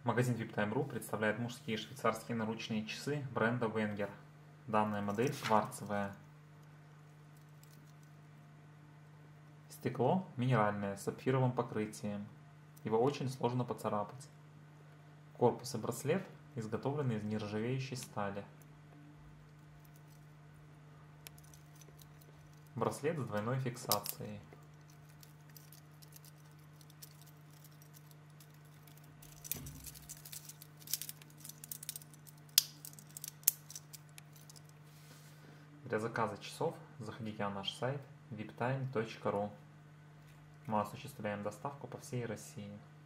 Магазин VIPTime.ru представляет мужские швейцарские наручные часы бренда Wenger. Данная модель кварцевая. Стекло минеральное с сапфировым покрытием. Его очень сложно поцарапать. Корпус и браслет изготовлены из нержавеющей стали. Браслет с двойной фиксацией. Для заказа часов заходите на наш сайт viptime.ru. Мы осуществляем доставку по всей России.